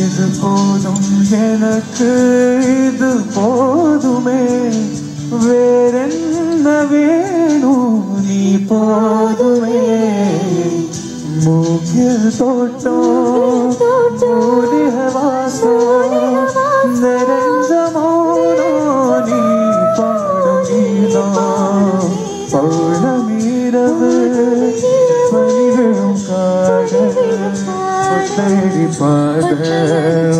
இது போதும் எனக்கு இது போதுமே வேறென்ன வேணும் நீ போதுமே மூக்கில் தோட்டம் மூலிக வாசம் நிறைஞ்ச மௌனம் நீ பாடும் கீதம் பௌர்ணமீரவு பனிவிழும் காதல் தேடி பாட